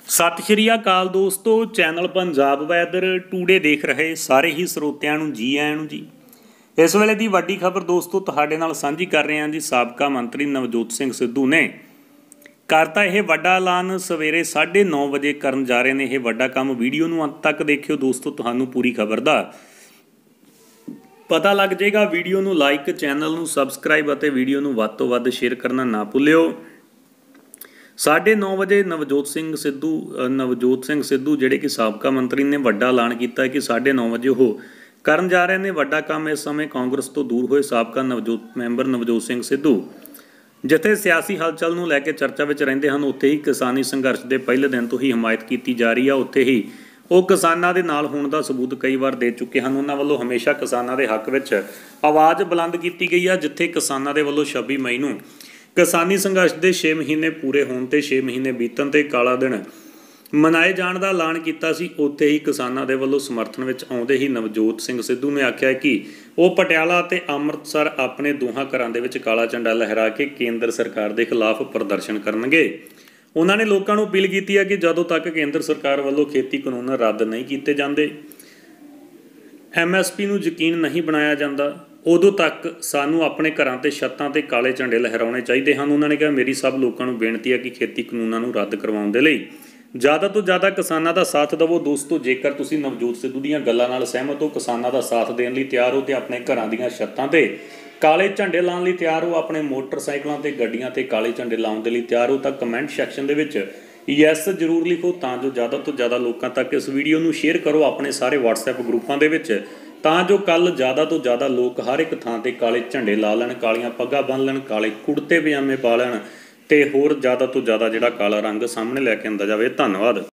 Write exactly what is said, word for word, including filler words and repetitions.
ਸਤਿ ਸ਼੍ਰੀ ਅਕਾਲ ਦੋਸਤੋ, channel Punjab weather today ਦੇਖ ਰਹੇ ਸਾਰੇ ਹੀ ਸਰੋਤਿਆਂ ਨੂੰ ਜੀ ਆਇਆਂ ਨੂੰ ਜੀ। ਇਸ ਵੇਲੇ ਦੀ ਵੱਡੀ ਖਬਰ ਦੋਸਤੋ ਤੁਹਾਡੇ ਨਾਲ ਸਾਂਝੀ ਕਰ ਰਹੇ ਹਾਂ ਜੀ। ਸਾਬਕਾ ਮੰਤਰੀ ਨਵਜੋਤ ਸਿੰਘ ਸਿੱਧੂ ਨੇ ਕਰਤਾ ਇਹ ਵੱਡਾ ਐਲਾਨ। ਸਵੇਰੇ ਸਾਢੇ ਨੌ ਵਜੇ ਕਰਨ ਜਾ ਰਹੇ ਨੇ ਇਹ ਵੱਡਾ ਕੰਮ। ਵੀਡੀਓ ਨੂੰ ਅੰਤ ਤੱਕ ਦੇਖਿਓ ਦੋਸਤੋ, ਤੁਹਾਨੂੰ ਪੂਰੀ ਖਬਰ ਦਾ ਪਤਾ ਲੱਗ ਜਾਏਗਾ। ਵੀਡੀਓ ਨੂੰ ਲਾਈਕ, ਚੈਨਲ ਨੂੰ ਸਬਸਕ੍ਰਾਈਬ ਅਤੇ ਵੀਡੀਓ ਨੂੰ ਵੱਧ ਤੋਂ ਵੱਧ ਸ਼ੇਅਰ ਕਰਨਾ ਨਾ ਭੁੱਲਿਓ। ਸਾਢੇ ਨੌ ਵਜੇ ਨਵਜੋਤ ਸਿੰਘ ਸਿੱਧੂ ਨਵਜੋਤ ਸਿੰਘ ਸਿੱਧੂ ਜਿਹੜੇ ਕਿ ਸਾਬਕਾ ਮੰਤਰੀ ਨੇ ਵੱਡਾ ਐਲਾਨ ਕੀਤਾ ਕਿ ਸਾਢੇ ਨੌ ਵਜੇ ਉਹ ਕਰਨ ਜਾ ਰਹੇ ਨੇ ਵੱਡਾ ਕੰਮ। ਇਸ ਸਮੇਂ ਕਾਂਗਰਸ ਤੋਂ ਦੂਰ ਹੋਏ ਸਾਬਕਾ ਨਵਜੋਤ ਮੈਂਬਰ ਨਵਜੋਤ ਸਿੰਘ ਸਿੱਧੂ ਜਿੱਥੇ ਸਿਆਸੀ ਹਲਚਲ ਨੂੰ ਲੈ ਕੇ ਚਰਚਾ ਵਿੱਚ ਰਹਿੰਦੇ ਹਨ, ਉੱਥੇ ਹੀ ਕਿਸਾਨੀ ਸੰਘਰਸ਼ ਦੇ ਪਹਿਲੇ ਦਿਨ ਤੋਂ ਹੀ ਹਮਾਇਤ ਕੀਤੀ ਜਾ ਰਹੀ ਆ। ਉੱਥੇ ਹੀ ਉਹ ਕਿਸਾਨਾਂ ਦੇ ਨਾਲ ਹੋਣ ਦਾ ਸਬੂਤ ਕਈ ਵਾਰ ਦੇ ਚੁੱਕੇ ਹਨ। ਉਹਨਾਂ ਵੱਲੋਂ ਹਮੇਸ਼ਾ ਕਿਸਾਨਾਂ ਦੇ ਹੱਕ ਵਿੱਚ ਆਵਾਜ਼ ਬੁਲੰਦ ਕੀਤੀ ਗਈ ਆ। ਜਿੱਥੇ ਕਿਸਾਨਾਂ ਦੇ ਵੱਲੋਂ ਛੱਬੀ ਮਈ ਨੂੰ ਕਿਸਾਨੀ ਸੰਘਰਸ਼ ਦੇ ਛੇ ਮਹੀਨੇ ਪੂਰੇ ਹੋਣ ਤੇ ਛੇ ਮਹੀਨੇ ਬੀਤਣ ਤੇ ਕਾਲਾ ਦਿਨ ਮਨਾਏ ਜਾਣ ਦਾ ਐਲਾਨ ਕੀਤਾ ਸੀ, ਉੱਥੇ ਹੀ ਕਿਸਾਨਾਂ ਦੇ ਵੱਲੋਂ ਸਮਰਥਨ ਵਿੱਚ ਆਉਂਦੇ ਹੀ ਨਵਜੋਤ ਸਿੰਘ ਸਿੱਧੂ ਨੇ ਆਖਿਆ ਕਿ ਉਹ ਪਟਿਆਲਾ ਅਤੇ ਅੰਮ੍ਰਿਤਸਰ ਆਪਣੇ ਦੋਹਾਂ ਘਰਾਂ ਦੇ ਵਿੱਚ ਕਾਲਾ ਝੰਡਾ ਲਹਿਰਾ ਕੇ ਕੇਂਦਰ ਸਰਕਾਰ ਦੇ ਖਿਲਾਫ ਪ੍ਰਦਰਸ਼ਨ ਕਰਨਗੇ। ਉਹਨਾਂ ਨੇ ਲੋਕਾਂ ਨੂੰ ਅਪੀਲ ਕੀਤੀ ਹੈ ਕਿ ਜਦੋਂ ਤੱਕ ਕੇਂਦਰ ਸਰਕਾਰ ਵੱਲੋਂ ਖੇਤੀ ਕਾਨੂੰਨ ਰੱਦ ਨਹੀਂ ਕੀਤੇ ਜਾਂਦੇ, ਐਮ ਐਸ ਪੀ ਨੂੰ ਯਕੀਨ ਨਹੀਂ ਬਣਾਇਆ ਜਾਂਦਾ, ਉਦੋਂ ਤੱਕ ਸਾਨੂੰ ਆਪਣੇ ਘਰਾਂ ਤੇ ਛੱਤਾਂ ਤੇ ਕਾਲੇ ਝੰਡੇ ਲਹਿਰਾਉਣੇ ਚਾਹੀਦੇ ਹਨ। ਉਹਨਾਂ ਨੇ ਕਿਹਾ ਮੇਰੀ ਸਭ ਲੋਕਾਂ ਨੂੰ ਬੇਨਤੀ ਹੈ ਕਿ ਖੇਤੀ ਕਾਨੂੰਨਾਂ ਨੂੰ ਰੱਦ ਕਰਵਾਉਣ ਦੇ ਲਈ ਜ਼ਿਆਦਾ ਤੋਂ ਜ਼ਿਆਦਾ ਕਿਸਾਨਾਂ ਦਾ ਸਾਥ ਦੇਵੋ। ਦੋਸਤੋ, ਜੇਕਰ ਤੁਸੀਂ ਨਵਜੋਤ ਸਿੱਧੂ ਦੀਆਂ ਗੱਲਾਂ ਨਾਲ ਸਹਿਮਤ ਹੋ, ਕਿਸਾਨਾਂ ਦਾ ਸਾਥ ਦੇਣ ਲਈ ਤਿਆਰ ਹੋ ਤੇ ਆਪਣੇ ਘਰਾਂ ਦੀਆਂ ਛੱਤਾਂ ਤੇ ਕਾਲੇ ਝੰਡੇ ਲਾਉਣ ਲਈ ਤਿਆਰ ਹੋ, ਆਪਣੇ ਮੋਟਰਸਾਈਕਲਾਂ ਤੇ ਗੱਡੀਆਂ ਤੇ ਕਾਲੇ ਝੰਡੇ ਲਾਉਣ ਦੇ ਲਈ ਤਿਆਰ ਹੋ, ਤਾਂ ਕਮੈਂਟ ਸੈਕਸ਼ਨ ਦੇ ਵਿੱਚ ਯੈਸ ਜ਼ਰੂਰ ਲਿਖੋ ਤਾਂ ਜੋ ਜ਼ਿਆਦਾ ਤੋਂ ਜ਼ਿਆਦਾ ਲੋਕਾਂ ਤੱਕ ਇਸ ਵੀਡੀਓ ਨੂੰ ਸ਼ੇਅਰ ਕਰੋ ਆਪਣੇ ਸਾਰੇ ਵਟਸਐਪ ਗਰੁੱਪਾਂ ਦੇ ਵਿੱਚ, ਤਾਂ ਜੋ ਕੱਲ੍ਹ ਜ਼ਿਆਦਾ ਤੋਂ ਜ਼ਿਆਦਾ ਲੋਕ ਹਰ ਇੱਕ ਥਾਂ ਤੇ ਕਾਲੇ ਝੰਡੇ ਲਾ ਲੈਣ, ਕਾਲੀਆਂ ਪੱਗਾਂ ਬੰਨ੍ਹ ਲੈਣ, ਕਾਲੇ ਕੁੜਤੇ ਪਜਾਮੇ ਪਾ ਲੈਣ ਤੇ ਹੋਰ ਜ਼ਿਆਦਾ ਤੋਂ ਜ਼ਿਆਦਾ ਜਿਹੜਾ ਕਾਲਾ ਰੰਗ ਸਾਹਮਣੇ ਲੈ ਕੇ ਆਂਦਾ ਜਾਵੇ। ਧੰਨਵਾਦ।